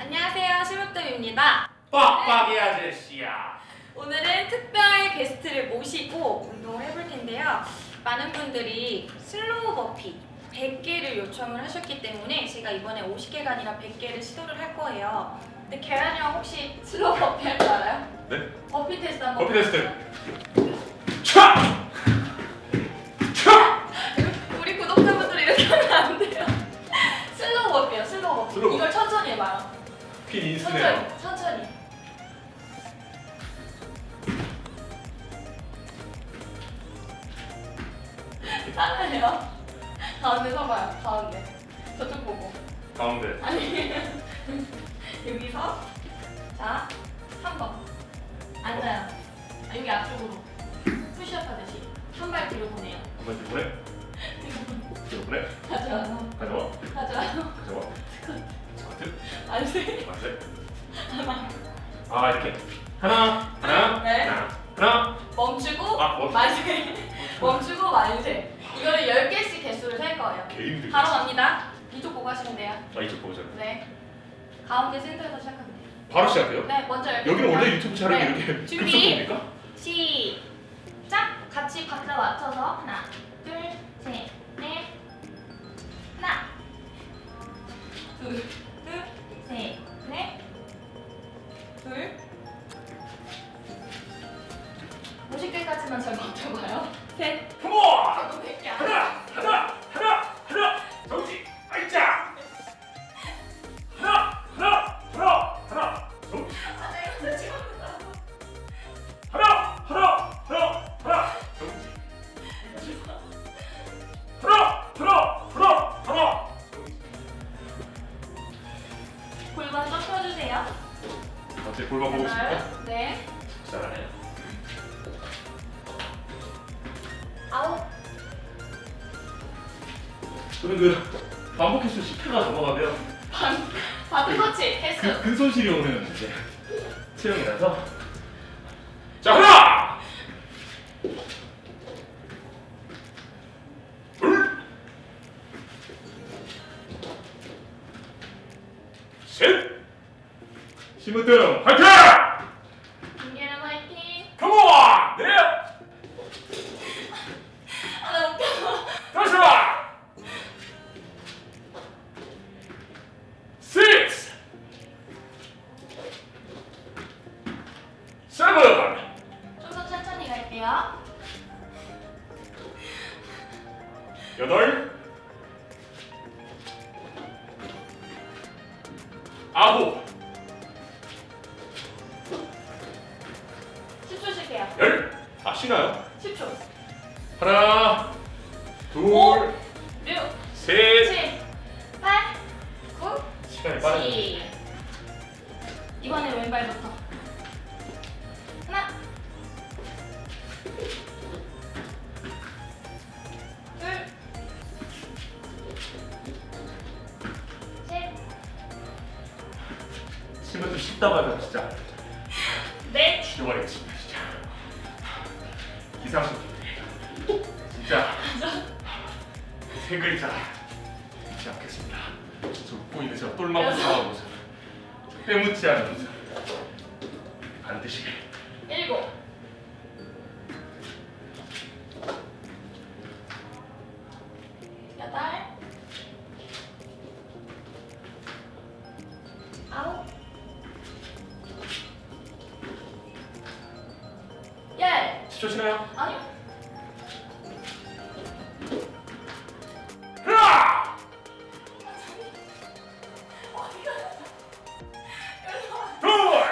안녕하세요, 심으뜸입니다. 빡빡이 아저씨야. 오늘은 특별 게스트를 모시고 운동을 해볼 텐데요. 많은 분들이 슬로우 버피 100개를 요청을 하셨기 때문에 제가 이번에 50개가 아니라 100개를 시도를 할 거예요. 근데 계란이 형 혹시 슬로우 버피 할 줄 알아요? 네? 버피 테스트 한번 버피 테스트. 차! 차! 우리 구독자분들 이렇게 하면 안 돼요. 슬로우 버피요, 슬로우 버피. 슬로우 이걸 천천히 해봐요. 핀 인스네요. 천천히. 하나요. 가운데 서봐요. 가운데. 저쪽 보고. 가운데. 아니. 여기서. 자, 3번. 앉아요. 아, 여기 앞쪽으로. 푸시업 하듯이. 한 발 뒤로 보내요. 한번 뒤로 보내. 뒤로 보내. 가져와서. 가져와. 가져와요. 가져와. 스쿼트. 만세. 만세. 하나. 아 이렇게. 하나. 네. 하나. 멈추고. 아, 멈추고. 만세. 멈추고 만세. 이거를 10개씩 개수를 셀 거예요. 개인들. 바로 갑니다. 이쪽 보고 하시면 돼요. 아 이쪽 보자. 네. 가운데 센터에서 시작하면 돼요. 바로 시작해요? 네, 먼저 이렇게. 여기는 원래 유튜브 촬영이 네. 이렇게 준비. 급속도입니까? 시작! 같이 박자 맞춰서 하나, 둘, 셋, 넷. 하나, 둘, 셋, 넷. 둘. 50개까지만 잘 맞춰봐요. 셋. 컴온! 저도 100개 안 하나. 정지. 알자. 하나. 정지. 하나. 정지. 하나. 골반 좀 펴주세요. 어때 골반 보고 싶어? 네. 잘하네. 아홉. 저는 그 반복 횟수 10회가 넘어가면 바드 터치 횟수. 근손실이 오는 이제 체형이라서. 자 하나. 둘. 셋. 심으뜸 화이팅! 김계란 화이팅! 컴온! 넷! 아, 나 웃겨. 다섯! six! seven! 좀 더 천천히 갈게요. 여덟! 아홉! 10초 쉴게요. 열! 아 쉬나요? 10초. 하나, 둘, 5, 6, 셋! 7, 8, 9, 시간이 빠르네. 10. 이번에 왼발부터. 하나, 둘, 셋, 심으뜸 씹다 말면 진짜 넷. 죽여버리겠습니다 진짜. 기상식 진짜 세 글자 잊지 않겠습니다. 저 웃고 있는 저 똘마고 사와 모습, 빼묻지 않은 모습 반드시. 7. 여덟. 9. 10. 10초 쉬나요? 아니요. 하나! 둘!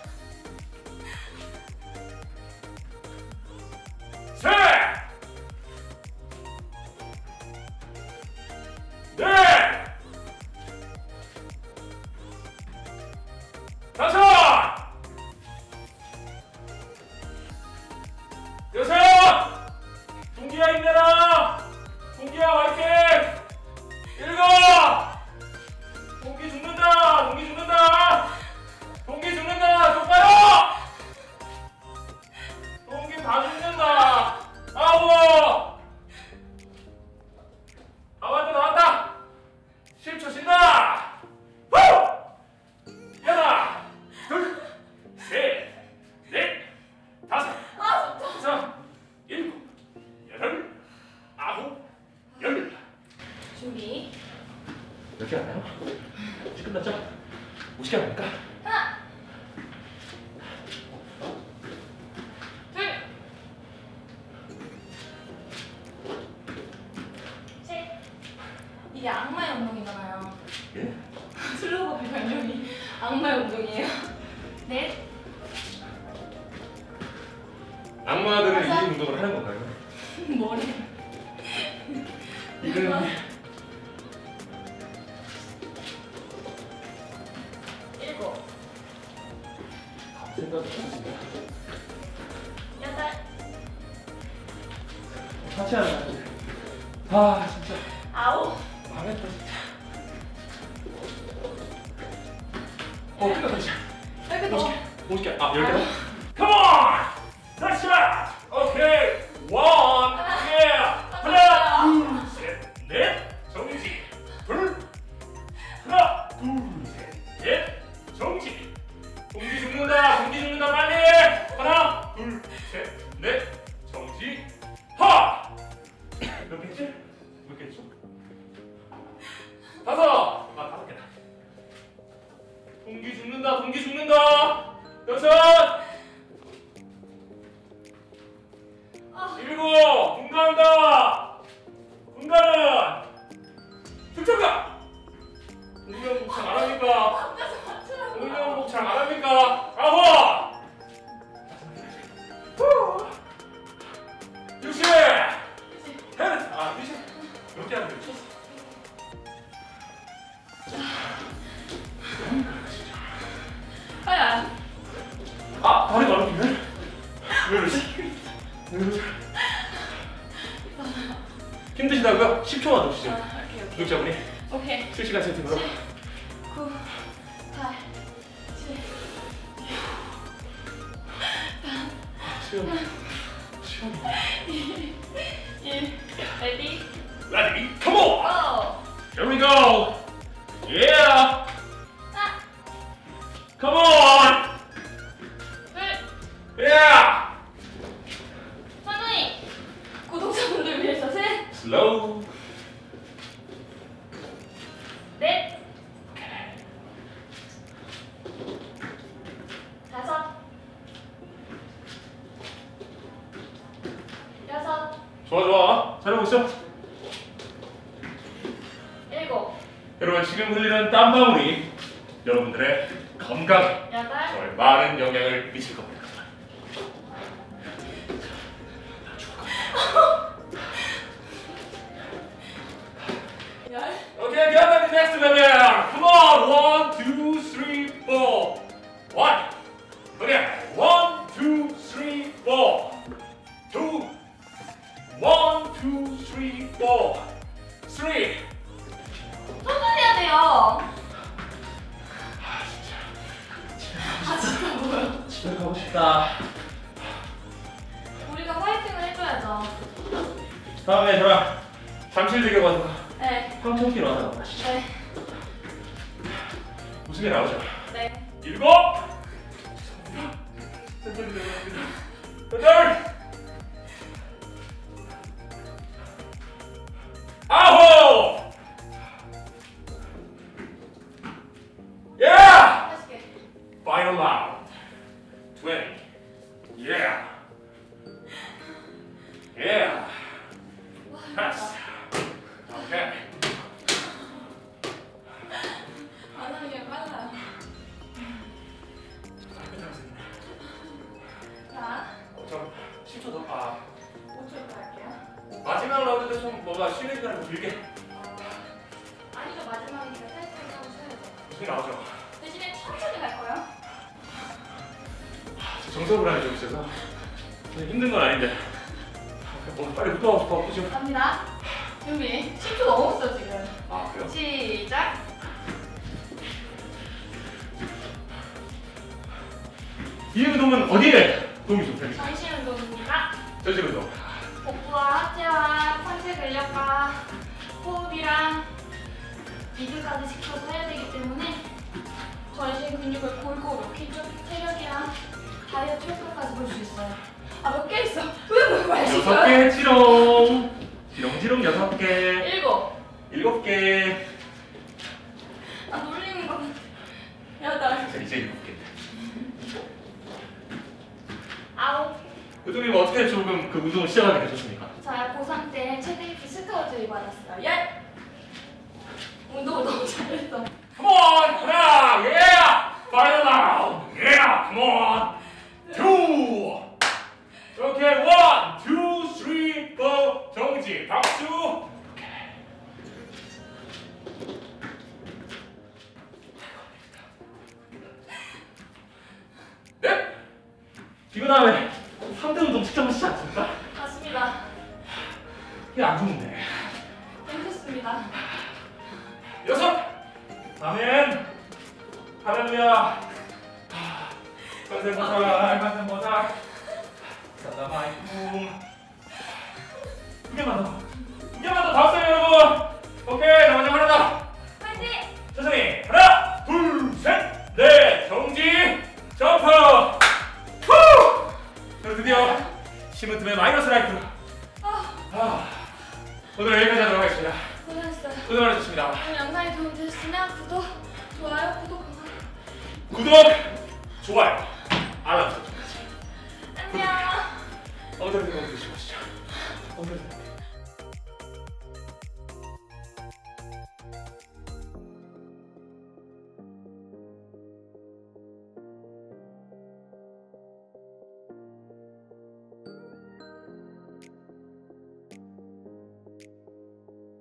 셋! 넷! 다섯! 여섯! 맞죠? 50개 합니까? 하나, 둘, 셋. 이게 악마의 운동이잖아요. 예? 슬로우 버피 발명이 악마의 운동이에요. 넷, 악마들은 이 운동을 하는 건가요? 머리. 이거는 일곱, 생각이 없습니다. 여덟, 같이 하는 거 같은데. 아 진짜 아홉. 망했다 진짜. 끝났다 진짜. 이렇게 더. 50개. 아 10개. Come on! Let's try! Okay! One! Yeah! 하나! 둘! 셋! 넷! 정지! 둘! 하나! 둘! 셋! 넷! 정지! 공기 죽는다! 공기 죽는다! 빨리! 하나! 둘! 셋! 넷! 정지! 하! 몇 개지? 몇 개죠? 다섯! 아, 5개다. 공기 죽는다! 공기 죽는다! 여섯! 일곱! 분간다! 분간은 특정가! 공룡 복창 안 합니까? 공룡 복창 안 합니까? 아홉! 60! 헤드! 아, 60! 몇 개 하는 거지? 빨리. 아, 다리가 안 움직이네? 왜 이러지? 왜 이러지? 힘드시다고요? 10초만 더 주세요. 오케이. 구독자분이 오케이. 실시간 채팅으로 9, 8, 7, 시원해 1. 레디? Ready? Come on! 고! Here we go! Yeah! 하나, Come on! 둘, Yeah! 천천히. 구독자분들 위해서 셋, Slow! 넷, 다섯, 여섯, 좋아 좋아 잘하고 있어. 일곱, 여러분 지금 흘리는 땀방울이 여러분들의 건강에 여덟, 정말 많은 영향을 미칠 겁니다. 열. Okay, get on the next level. Come on, 1, 2, 3, 4. 1. Okay, 1, 2, 3, 4. 2. 1, 2, 3, 4. 3. 천천히 해야 돼요. 진짜 뭐야? 집에 가고 싶다. 우리가 화이팅을 해줘야죠. 다음에 저랑 잠실대교 가서 네. 황천길 하나 가시죠. 네. 무슨 게 나오죠? 네. 7. 여덟. 9. Yeah! 40개. Final round. 20. Yeah. Yeah. 와, Pass. Okay. 안 하는 게 빨라요. 자, 좀 10초 더. 아, 5초 갈게요. 마지막 라운드 좀 뭔가 쉬는 시간을 좀 길게. 아니죠, 마지막이니까 살짝 하고 쉬어야죠. 무슨 게 나오죠? 대신에 천천히 갈 거예요. 정서불안이 좀 있어서 힘든 건 아닌데 오늘 빨리 붙어가고 싶어 지금. 갑니다. 준비. 10초 넘었어 지금. 아 그래요? 시작. 이 운동은 어디에 도움이 좀 됩니까? 전신 운동입니다. 전신 운동. 복부와 하체와 상체 근력과 호흡이랑 리드까지 지켜서 해야 되기 때문에 전신 근육을 골고루 기초 체력이랑 다이어트 효과까지 볼 수 있어요. 아, 몇 개 있어? 왜 말씀? 6개 지롱. 지롱지롱 6개. 7. 7개. 아, 놀리는 거 같아. 선생님 어떻게 조금 그 운동을 시작하게 되셨습니까? 자, 고3 때 최대입 스카우트를 받았어요. 예! 운동을 너무 잘했어. Come on, 하나, yeah, final round, yeah, come on, two, okay, 1, 2, 3, 4, 정지, 박수. 네? 이거 다음에 3대 운동 측정하시지 않습니까? 맞습니다. 이게 안 좋은데. 괜찮습니다. 6, 아멘, 할렐루야. 선생보살, 선생보살, 사다마이쿰. 2개만 더, 2개만 더 다 써요 여러분. 오케이, 자 마지막 하나 더. 화이팅! 천천히 하나, 둘, 셋, 넷, 정지, 점프. 후! 자, 드디어 시문틈의 마이너스 라이프. 오늘 여기까지 하도록 하겠습니다. 고생했어요. 고생 많으셨습니다. 오늘 영상이 도움되셨으면 구독, 좋아요, 구독, 좋아요, 알람 설정까지. 안녕. 엉덩이 드시고 가시죠. 엉덩이.